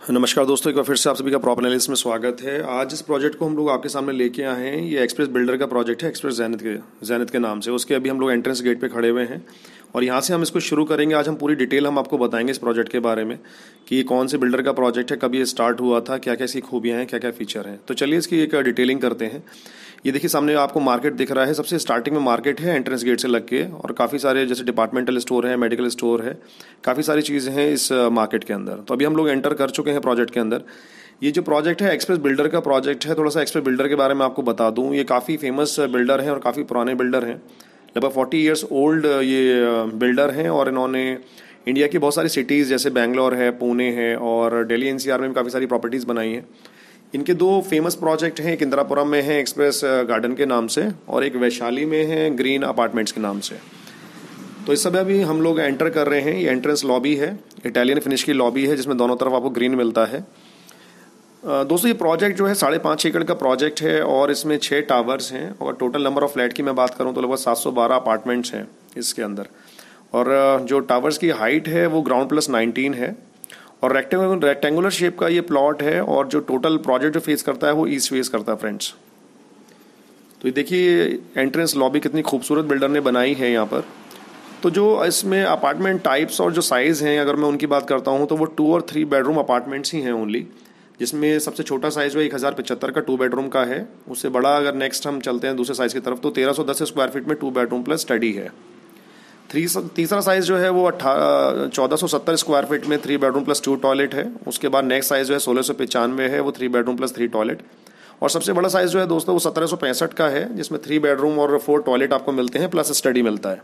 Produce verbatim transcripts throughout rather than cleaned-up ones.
नमस्कार दोस्तों, एक बार फिर से आप सभी का प्रॉपर एनालिसिस में स्वागत है। आज इस प्रोजेक्ट को हम लोग आपके सामने लेके आए हैं। ये एक्सप्रेस बिल्डर का प्रोजेक्ट है, एक्सप्रेस ज़ेनिथ के ज़ेनिथ के नाम से। उसके अभी हम लोग एंट्रेंस गेट पे खड़े हुए हैं और यहाँ से हम इसको शुरू करेंगे। आज हम पूरी डिटेल हम आपको बताएंगे इस प्रोजेक्ट के बारे में कि ये कौन से बिल्डर का प्रोजेक्ट है, कब ये स्टार्ट हुआ था, क्या क्या इसकी खूबियाँ हैं, क्या क्या फीचर हैं। तो चलिए इसकी एक डिटेलिंग करते हैं। ये देखिए सामने आपको मार्केट दिख रहा है। सबसे स्टार्टिंग में मार्केट है एंट्रेंस गेट से लग के, और काफ़ी सारे जैसे डिपार्टमेंटल स्टोर है, मेडिकल स्टोर है, काफ़ी सारी चीज़ें हैं इस मार्केट के अंदर। तो अभी हम लोग एंटर कर चुके हैं प्रोजेक्ट के अंदर। ये जो प्रोजेक्ट है एक्सप्रेस बिल्डर का प्रोजेक्ट है। थोड़ा सा एक्सप्रेस बिल्डर के बारे में आपको बता दूं, ये काफ़ी फेमस बिल्डर हैं और काफ़ी पुराने बिल्डर हैं। लगभग फोर्टी इयर्स ओल्ड ये बिल्डर हैं और इन्होंने इंडिया की बहुत सारी सिटीज़ जैसे बेंगलोर है, पुणे है और दिल्ली एनसीआर में भी काफ़ी सारी प्रॉपर्टीज़ बनाई हैं। इनके दो फेमस प्रोजेक्ट हैं, एक इंदिरापुरम में है एक्सप्रेस गार्डन के नाम से और एक वैशाली में है ग्रीन अपार्टमेंट्स के नाम से। तो इस समय अभी हम लोग एंटर कर रहे हैं। ये एंट्रेंस लॉबी है, इटालियन फिनिश की लॉबी है जिसमें दोनों तरफ आपको ग्रीन मिलता है। दोस्तों ये प्रोजेक्ट जो है साढ़े पाँच एकड़ का प्रोजेक्ट है और इसमें छः टावर्स हैं और टोटल नंबर ऑफ फ्लैट की मैं बात करूं तो लगभग सात सौ बारह अपार्टमेंट्स हैं इसके अंदर। और जो टावर्स की हाइट है वो ग्राउंड प्लस नाइनटीन है और रेक्टेंगुलर रेक्टेंगुलर शेप का ये प्लॉट है। और जो टोटल प्रोजेक्ट जो फेस करता है वो ईस्ट फेस करता है फ्रेंड्स। तो ये देखिए एंट्रेंस लॉबी कितनी खूबसूरत बिल्डर ने बनाई है यहाँ पर। तो जो इसमें अपार्टमेंट टाइप्स और जो साइज़ हैं अगर मैं उनकी बात करता हूँ तो वो टू और थ्री बेडरूम अपार्टमेंट्स ही हैं ओनली, जिसमें सबसे छोटा साइज़ जो एक हज़ार पचहत्तर का टू बेडरूम का है। उससे बड़ा अगर नेक्स्ट हम चलते हैं दूसरे साइज़ की तरफ तो तेरह सौ दस स्क्वायर फीट में टू बेडरूम प्लस स्टडी है। थ्री तीसरा साइज़ जो है वो अट्ठा चौदह सौ सत्तर स्क्वायर फीट में three bedroom plus two toilet है। उसके बाद नेक्स्ट साइज़ जो है सोलह सौ पचानवे है, वो three bedroom plus three toilet. और सबसे बड़ा साइज़ जो है दोस्तों वो सत्रह सौ पैंसठ का है, जिसमें थ्री बेडरूम और फोर टॉयलेट आपको मिलते हैं प्लस स्टडी मिलता है।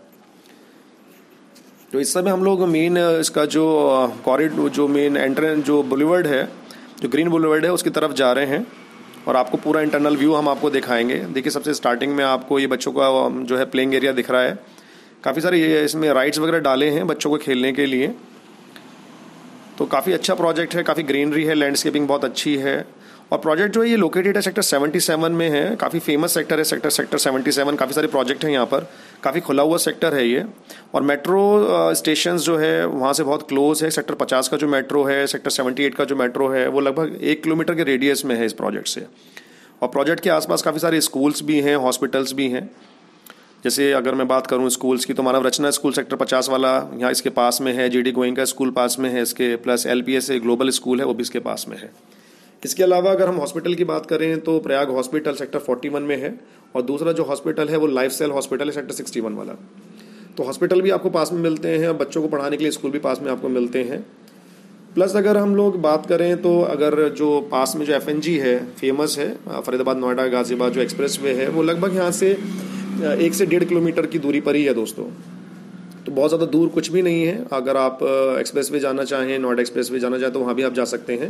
तो इस समय हम लोग मेन इसका जो कॉरिडोर जो मेन एंट्रेंस जो बुलेवर्ड है, जो ग्रीन बुलेवर्ड है उसकी तरफ जा रहे हैं और आपको पूरा इंटरनल व्यू हम आपको दिखाएंगे। देखिए सबसे स्टार्टिंग में आपको ये बच्चों का जो है प्लेइंग एरिया दिख रहा है। काफ़ी सारे ये इसमें राइड्स वगैरह डाले हैं बच्चों को खेलने के लिए। तो काफ़ी अच्छा प्रोजेक्ट है, काफ़ी ग्रीनरी है, लैंडस्केपिंग बहुत अच्छी है। और प्रोजेक्ट जो है ये लोकेटेड है सेक्टर सेवेंटी सेवन में है। काफ़ी फेमस सेक्टर है सेक्टर सेक्टर सेवेंटी सेवन। काफ़ी सारे प्रोजेक्ट हैं यहाँ पर, काफ़ी खुला हुआ सेक्टर है ये। और मेट्रो स्टेशंस जो है वहाँ से बहुत क्लोज है। सेक्टर पचास का जो मेट्रो है, सेक्टर सेवेंटी एट का जो मेट्रो है वो लगभग एक किलोमीटर के रेडियस में है इस प्रोजेक्ट से। और प्रोजेक्ट के आसपास काफ़ी सारे स्कूल्स भी हैं, हॉस्पिटल्स भी हैं। जैसे अगर मैं बात करूं स्कूल्स की तो मानव रचना स्कूल सेक्टर पचास वाला यहाँ इसके पास में है, जी डी गोइंका स्कूल पास में है इसके, plus L P S global school है वो भी इसके पास में है। इसके अलावा अगर हम हॉस्पिटल की बात करें तो Prayag hospital sector forty one में है और दूसरा जो हॉस्पिटल है वो लाइफ सेल हॉस्पिटल है सेक्टर सिक्सटी वन वाला। तो हॉस्पिटल भी आपको पास में मिलते हैं और बच्चों को पढ़ाने के लिए स्कूल भी पास में आपको मिलते हैं। प्लस अगर हम लोग बात करें तो अगर जो पास में जो एफ एन जी है फेमस है, फरीदाबाद नोएडा गाजियाबाद जो एक्सप्रेस वे है वो लगभग यहाँ से एक से डेढ़ किलोमीटर की दूरी पर ही है दोस्तों। तो बहुत ज़्यादा दूर कुछ भी नहीं है। अगर आप एक्सप्रेस वे जाना चाहें, नोएडा एक्सप्रेस वे जाना चाहें तो वहाँ भी आप जा सकते हैं।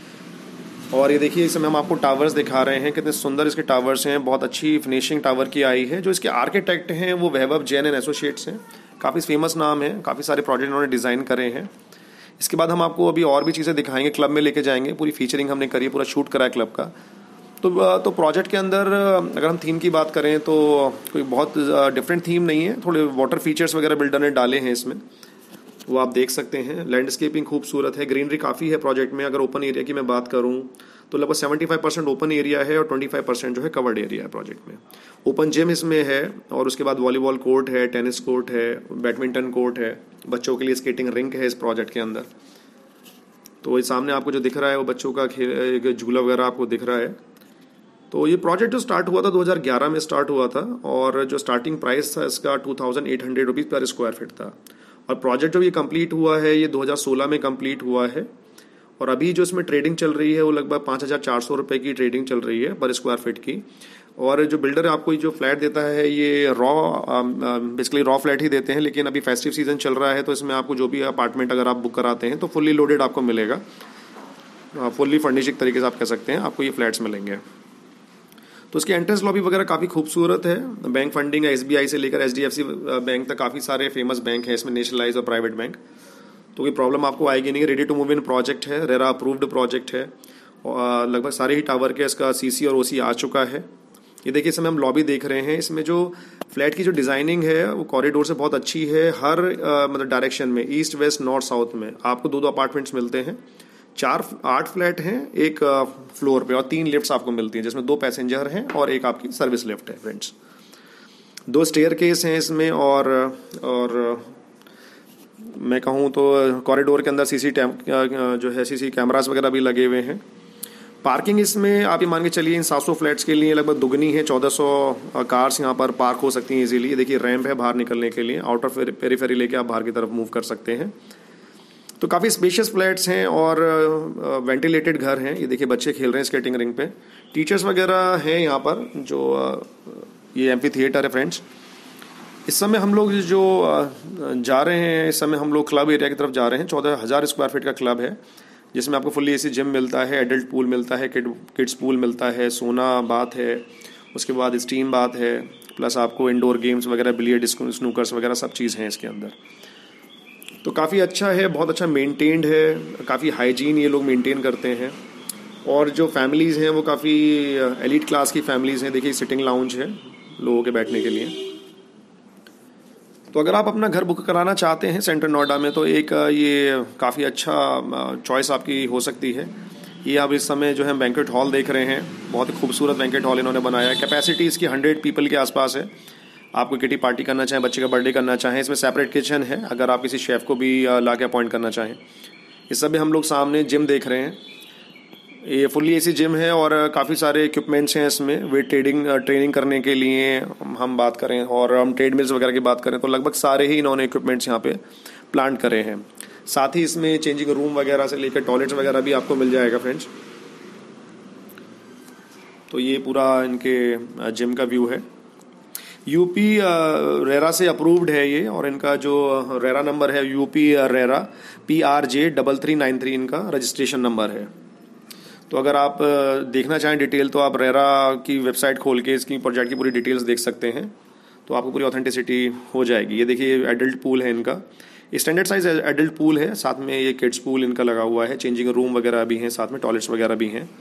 और ये देखिए इस समय हम आपको टावर्स दिखा रहे हैं, कितने सुंदर इसके टावर्स हैं। बहुत अच्छी फिनिशिंग टावर की आई है। जो इसके आर्किटेक्ट हैं वो वैभव जैन एंड एसोसिएट्स हैं, काफ़ी फेमस नाम है, काफ़ी सारे प्रोजेक्ट उन्होंने डिज़ाइन करे हैं। इसके बाद हम आपको अभी और भी चीज़ें दिखाएंगे, क्लब में लेके जाएंगे, पूरी फीचरिंग हमने करी है, पूरा शूट करा है क्लब का। तो तो प्रोजेक्ट के अंदर अगर हम थीम की बात करें तो कोई बहुत डिफरेंट थीम नहीं है। थोड़े वाटर फीचर्स वगैरह बिल्डर ने डाले हैं इसमें, वो आप देख सकते हैं। लैंडस्केपिंग खूबसूरत है, ग्रीनरी काफ़ी है प्रोजेक्ट में। अगर ओपन एरिया की मैं बात करूं तो लगभग seventy five percent open area है और ट्वेंटी फाइव परसेंट जो है कवर्ड एरिया है प्रोजेक्ट में। ओपन जिम इसमें है और उसके बाद वॉलीबॉल कोर्ट है, टेनिस कोर्ट है, बैडमिंटन कोर्ट है, बच्चों के लिए स्केटिंग रिंक है इस प्रोजेक्ट के अंदर। तो ये सामने आपको जो दिख रहा है वो बच्चों का खेल झूला वगैरह आपको दिख रहा है। तो ये प्रोजेक्ट जो स्टार्ट हुआ था दो हज़ार ग्यारह में स्टार्ट हुआ था और जो स्टार्टिंग प्राइस था इसका two thousand eight hundred rupees per square feet था। और प्रोजेक्ट जो ये कंप्लीट हुआ है ये दो हज़ार सोलह में कंप्लीट हुआ है और अभी जो इसमें ट्रेडिंग चल रही है वो लगभग पाँच हज़ार चार सौ रुपये की ट्रेडिंग चल रही है पर स्क्वायर फीट की। और जो बिल्डर आपको जो फ्लैट देता है ये रॉ बेसिकली रॉ फ्लैट ही देते हैं, लेकिन अभी फेस्टिव सीजन चल रहा है तो इसमें आपको जो भी अपार्टमेंट अगर आप बुक कराते हैं तो फुल्ली लोडेड आपको मिलेगा, फुल्ली फर्निशिंग तरीके से आप कह सकते हैं आपको ये फ्लैट्स मिलेंगे। तो इसकी एंट्रेंस लॉबी वगैरह काफ़ी खूबसूरत है। बैंक फंडिंग है, एस बी आई से लेकर H D F C bank तक काफ़ी सारे फेमस बैंक हैं इसमें, नेशनलाइज और प्राइवेट बैंक। तो कोई प्रॉब्लम आपको आएगी नहीं। Ready to move in project है, रेरा अप्रूव्ड प्रोजेक्ट है। और लगभग सारे ही टावर के इसका सी सी और ओ सी आ चुका है। ये देखिए इस समय हम लॉबी देख रहे हैं। इसमें जो फ्लैट की जो डिज़ाइनिंग है वो कॉरिडोर से बहुत अच्छी है। हर आ, मतलब डायरेक्शन में, ईस्ट वेस्ट नॉर्थ साउथ में आपको दो दो अपार्टमेंट्स मिलते हैं चार आठ फ्लैट हैं एक फ्लोर पे और तीन लिफ्ट्स आपको मिलती हैं, जिसमें दो पैसेंजर हैं और एक आपकी सर्विस लिफ्ट है फ्रेंड्स। दो स्टेयर केस हैं इसमें और और मैं कहूँ तो कॉरिडोर के अंदर सीसी जो है सीसी कैमरास वगैरह भी लगे हुए हैं। पार्किंग इसमें आप ये मान के चलिए इन सात सौ फ्लैट्स के लिए लगभग दुगनी है, चौदह सौ कार्स यहाँ पर पार्क हो सकती हैं इजीली। ये देखिए रैंप है बाहर निकलने के लिए, आउटर पेरीफेरी लेके आप बाहर की तरफ मूव कर सकते हैं। तो काफ़ी स्पेशियस फ्लैट्स हैं और वेंटिलेटेड घर हैं। ये देखिए बच्चे खेल रहे हैं स्केटिंग रिंग पे, टीचर्स वगैरह हैं यहाँ पर। जो ये एम्फी थिएटर है फ्रेंड्स। इस समय हम लोग जो जा रहे हैं, इस समय हम लोग क्लब एरिया की तरफ जा रहे हैं। चौदह हज़ार स्क्वायर फीट का क्लब है, जिसमें आपको फुल्ली एसी जिम मिलता है, एडल्ट पूल मिलता है, किड किड्स पूल मिलता है, सोना बाथ है, उसके बाद स्टीम बाथ है, प्लस आपको इंडोर गेम्स वगैरह, बिलियर्ड, स्नूकर्स वगैरह सब चीज़ हैं इसके अंदर। तो काफ़ी अच्छा है, बहुत अच्छा मेंटेन्ड है, काफ़ी हाइजीन ये लोग मेंटेन करते हैं। और जो फैमिलीज़ हैं वो काफ़ी एलीट क्लास की फैमिलीज़ हैं। देखिए सिटिंग लाउंज है लोगों के बैठने के लिए। तो अगर आप अपना घर बुक कराना चाहते हैं सेंट्रल नोएडा में, तो एक ये काफ़ी अच्छा चॉइस आपकी हो सकती है। ये आप इस समय जो है बैंक्वेट हॉल देख रहे हैं, बहुत ही खूबसूरत बैंक्वेट हॉल इन्होंने बनाया है। कैपेसिटी इसकी हंड्रेड पीपल के आसपास है। आपको किटी पार्टी करना चाहें, बच्चे का बर्थडे करना चाहें, इसमें सेपरेट किचन है अगर आप किसी शेफ़ को भी ला के अपॉइंट करना चाहें। इस सब में हम लोग सामने जिम देख रहे हैं। ये फुल्ली एसी जिम है और काफ़ी सारे इक्विपमेंट्स हैं इसमें। वेट ट्रेडिंग ट्रेनिंग करने के लिए हम बात करें और हम ट्रेड मिल्स वगैरह की बात करें तो लगभग सारे ही इन्होंने इक्विपमेंट्स यहाँ पे प्लांट करे हैं। साथ ही इसमें चेंजिंग रूम वगैरह से लेकर टॉयलेट्स वगैरह भी आपको मिल जाएगा फ्रेंड्स। तो ये पूरा इनके जिम का व्यू है। यूपी रेरा से अप्रूव्ड है ये, और इनका जो रेरा नंबर है UP RERA P R J double three nine three इनका रजिस्ट्रेशन नंबर है। तो अगर आप देखना चाहें डिटेल तो आप रेरा की वेबसाइट खोल के इसकी प्रोजेक्ट की पूरी डिटेल्स देख सकते हैं, तो आपको पूरी ऑथेंटिसिटी हो जाएगी। ये देखिए एडल्ट पूल है इनका, स्टैंडर्ड साइज एडल्ट पूल है, साथ में ये किड्स पूल इनका लगा हुआ है, चेंजिंग रूम वगैरह भी हैं, साथ में टॉयलेट्स वगैरह भी हैं।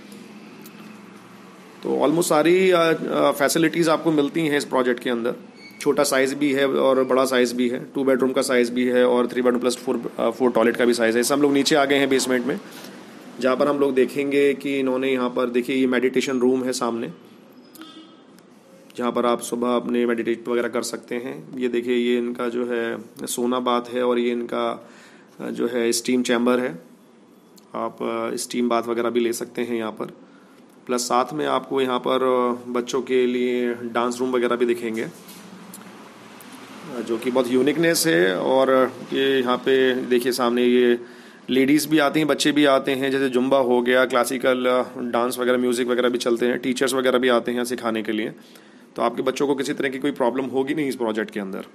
तो ऑलमोस्ट सारी फैसिलिटीज़ आपको मिलती हैं इस प्रोजेक्ट के अंदर। छोटा साइज़ भी है और बड़ा साइज़ भी है, टू बेडरूम का साइज़ भी है और three bedroom plus four four toilet का भी साइज़ है। इस हम लोग नीचे आ गए हैं बेसमेंट में, जहाँ पर हम लोग देखेंगे कि इन्होंने यहाँ पर देखिए ये मेडिटेशन रूम है सामने, जहाँ पर आप सुबह अपने मेडिटेट वगैरह कर सकते हैं। ये देखिए ये इनका जो है सोना बाथ है और ये इनका जो है स्टीम चैम्बर है। आप स्टीम बाथ वगैरह भी ले सकते हैं यहाँ पर। प्लस साथ में आपको यहाँ पर बच्चों के लिए डांस रूम वगैरह भी दिखेंगे, जो कि बहुत यूनिकनेस है। और ये यहाँ पे देखिए सामने ये लेडीज़ भी आती हैं, बच्चे भी आते हैं, जैसे जुम्बा हो गया, क्लासिकल डांस वगैरह, म्यूज़िक वगैरह भी चलते हैं। टीचर्स वगैरह भी आते हैं सिखाने के लिए, तो आपके बच्चों को किसी तरह की कोई प्रॉब्लम होगी नहीं इस प्रोजेक्ट के अंदर।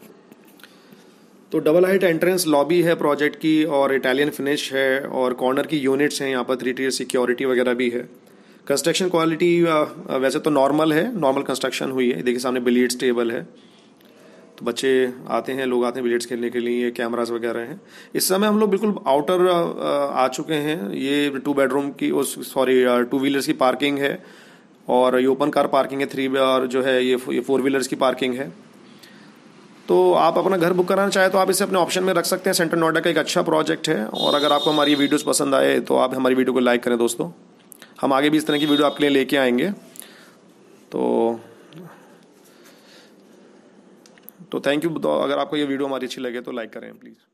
तो डबल हाइट एंट्रेंस लॉबी है प्रोजेक्ट की और इटालियन फिनिश है और कॉर्नर की यूनिट्स हैं यहाँ पर, थ्री टीयर सिक्योरिटी वगैरह भी है। कंस्ट्रक्शन क्वालिटी वैसे तो नॉर्मल है, नॉर्मल कंस्ट्रक्शन हुई है। देखिए सामने बिलियर्ड्स टेबल है, तो बच्चे आते हैं, लोग आते हैं बिलियर्ड्स खेलने के लिए। कैमरास वगैरह हैं। इस समय हम लोग बिल्कुल आउटर आ चुके हैं। ये टू बेडरूम की उस सॉरी टू व्हीलर्स की पार्किंग है और ये ओपन कार पार्किंग है। थ्री और जो है ये ये फोर व्हीलर्स की पार्किंग है। तो आप अपना घर बुक कराना चाहे तो आप इसे अपने ऑप्शन में रख सकते हैं। सेंट्रल नोएडा का एक अच्छा प्रोजेक्ट है। और अगर आपको हमारी वीडियोस पसंद आए तो आप हमारी वीडियो को लाइक करें दोस्तों। हम आगे भी इस तरह की वीडियो आपके लिए लेके आएंगे। तो तो थैंक यू। अगर आपको ये वीडियो हमारी अच्छी लगे तो लाइक करें प्लीज़।